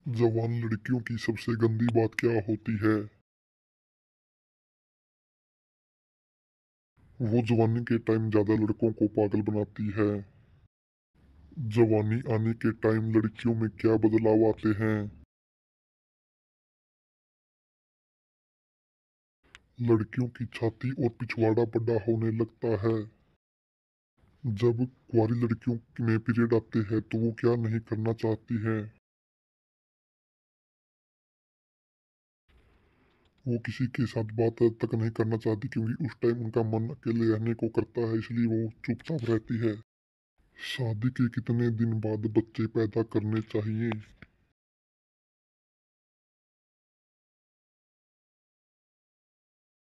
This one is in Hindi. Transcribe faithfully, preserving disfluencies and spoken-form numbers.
जवान लड़कियों की सबसे गंदी बात क्या होती है? वो जवानी के टाइम ज़्यादा लड़कों को पागल बनाती है। जवानी आने के टाइम लड़कियों में क्या बदलाव आते हैं? लड़कियों की छाती और पिछवाड़ा बड़ा होने लगता है। जब कुंवारी लड़कियों में पीरियड आते हैं तो वो क्या नहीं करना चाहती हैं? वो किसी के साथ बात तक नहीं करना चाहती क्योंकि उस टाइम उनका मन अकेले रहने को करता है, इसलिए वो चुपचाप रहती है। शादी के कितने दिन बाद बच्चे पैदा करने चाहिए?